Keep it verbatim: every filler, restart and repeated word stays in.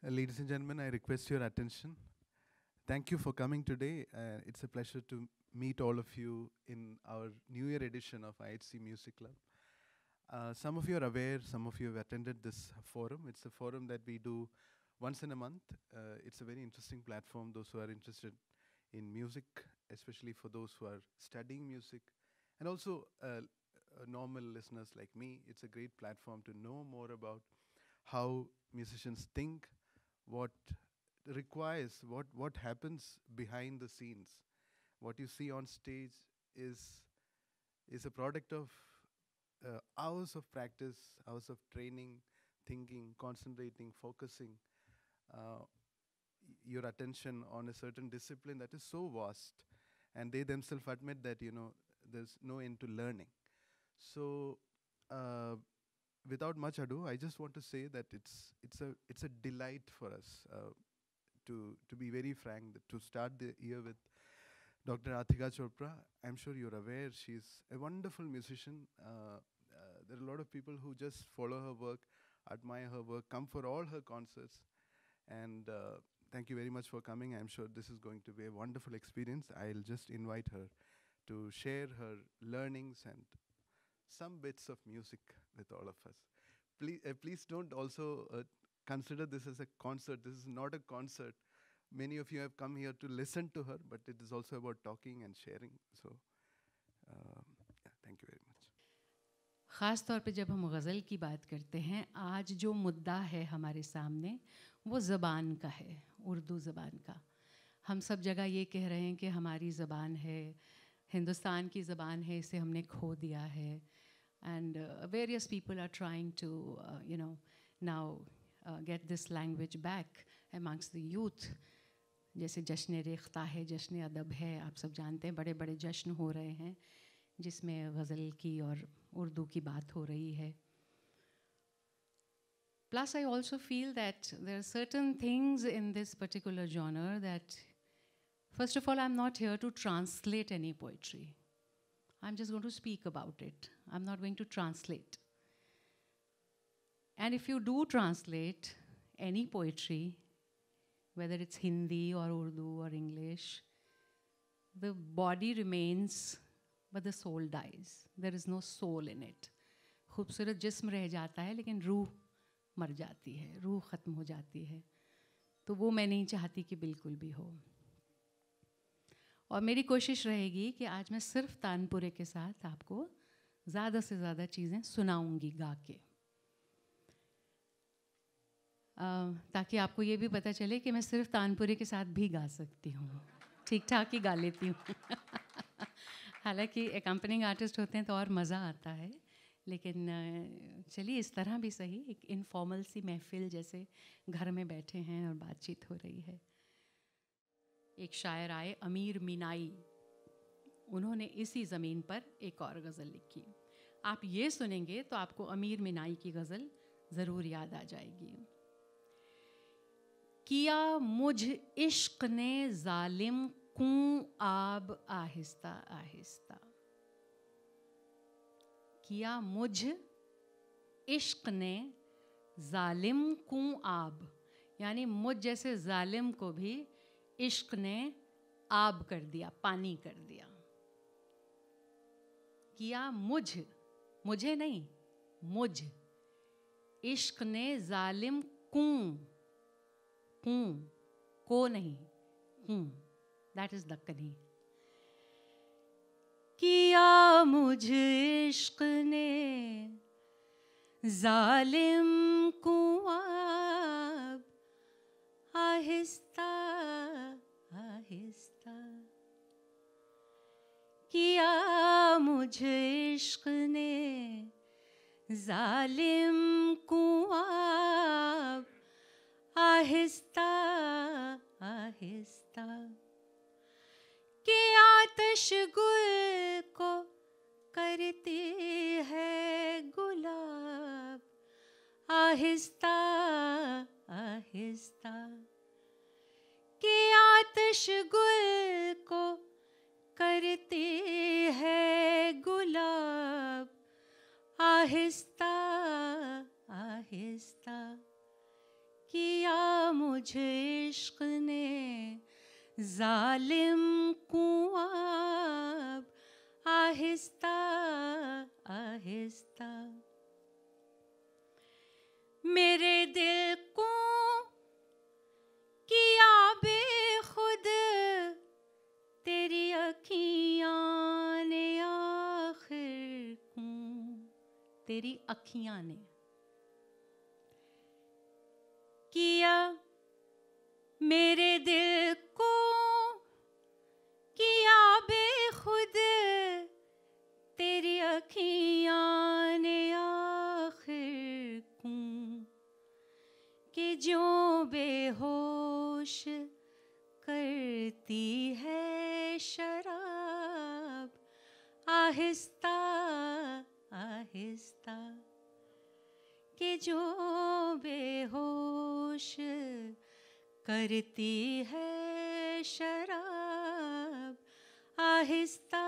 Uh, ladies and gentlemen, I request your attention. Thank you for coming today. Uh, it's a pleasure to meet all of you in our New Year edition of I H C Music Club. Uh, some of you are aware, some of you have attended this forum. It's a forum that we do once in a month. Uh, it's a very interesting platform, those who are interested in music, especially for those who are studying music, and also uh, uh, normal listeners like me. It's a great platform to know more about how musicians think, what requires, what, what happens behind the scenes. What you see on stage is, is a product of uh, hours of practice, hours of training, thinking, concentrating, focusing, uh, your attention on a certain discipline that is so vast. And they themselves admit that, you know, there's no end to learning. So, uh, without much ado, I just want to say that it's it's a it's a delight for us uh, to to be very frank, that to start the year with Doctor Radhika Chopra. I'm sure you're aware she's a wonderful musician. Uh, uh, there are a lot of people who just follow her work, admire her work, come for all her concerts, and uh, thank you very much for coming. I'm sure this is going to be a wonderful experience. I'll just invite her to share her learnings and some bits of music with all of us. Please, uh, please don't also uh, consider this as a concert. This is not a concert. Many of you have come here to listen to her, but it is also about talking and sharing. So, um, yeah, thank you very much. ख़ास तौर पे जब हम गज़ल की बात करते हैं, आज जो मुद्दा है हमारे सामने वो ज़बान का है, उर्दू ज़बान का. हम सब जगह ये कह रहे हैं कि हमारी ज़बान है, हिंदुस्तान की ज़बान है, इसे हमने खो दिया है. And uh, various people are trying to, uh, you know, now uh, get this language back amongst the youth. जैसे जश्न रेख्ता है, जश्न अदब है, आप सब जानते हैं, बड़े बड़े जश्न हो रहे हैं जिसमें गज़ल की और उर्दू की बात हो रही है. Plus, I also feel that there are certain things in this particular genre that, first of all, I'm not here to translate any poetry. I'm just going to speak about it. I'm not going to translate. And if you do translate any poetry, whether it's Hindi or Urdu or English, the body remains, but the soul dies. There is no soul in it. खूबसूरत जिस्म रह जाता है, लेकिन रूह मर जाती है, रूह ख़त्म हो जाती है. तो वो मैं नहीं चाहती कि बिल्कुल भी हो. और मेरी कोशिश रहेगी कि आज मैं सिर्फ तानपुरे के साथ आपको ज़्यादा से ज़्यादा चीज़ें सुनाऊंगी गा के, ताकि आपको ये भी पता चले कि मैं सिर्फ तानपुरे के साथ भी गा सकती हूँ, ठीक ठाक ही गा लेती हूँ. हालांकि एकम्पनिंग आर्टिस्ट होते हैं तो और मज़ा आता है, लेकिन चलिए इस तरह भी सही, एक इनफॉर्मल सी महफिल जैसे घर में बैठे हैं और बातचीत हो रही है. एक शायर आए, अमीर मीनाई, उन्होंने इसी ज़मीन पर एक और गज़ल लिखी. आप ये सुनेंगे तो आपको अमीर मीनाई की गज़ल ज़रूर याद आ जाएगी. किया मुझ इश्क ने ज़ालिम कूं आब आहिस्ता आहिस्ता. किया मुझ इश्क ने ज़ालिम कूं आब, यानी मुझ जैसे ज़ालिम को भी इश्क ने आब कर दिया, पानी कर दिया. किया मुझ, मुझे नहीं, मुझ इश्क ने ज़ालिम कूं, कूं, को नहीं, कूं, दैट इज़ दक्कनी. किया मुझ इश्क ने ज़ालिम कूं आब आहिस्ता आहिस्ता. किया मुझ इश्क ने ज़ालिम कूं आब आहिस्ता आहिस्ता. कि आतिश गुल को करती है गुलाब आहिस्ता आहिस्ता. कि आतिश गुल को करती है गुलाब आहिस्ता आहिस्ता. किया मुझे इश्क ने जालिम कुआं आहिस्ता आहिस्ता मेरे दिल को किया बेखुद तेरी अखियाँ ने आखिर को तेरी अखियाँ ने किया मेरे दिल को किया बेखुद तेरी अखियाँ ने आखिर को कि जो बेहोश करती है शराब आहिस्ता आहिस्ता कि जो बेहोश करती है शराब आहिस्ता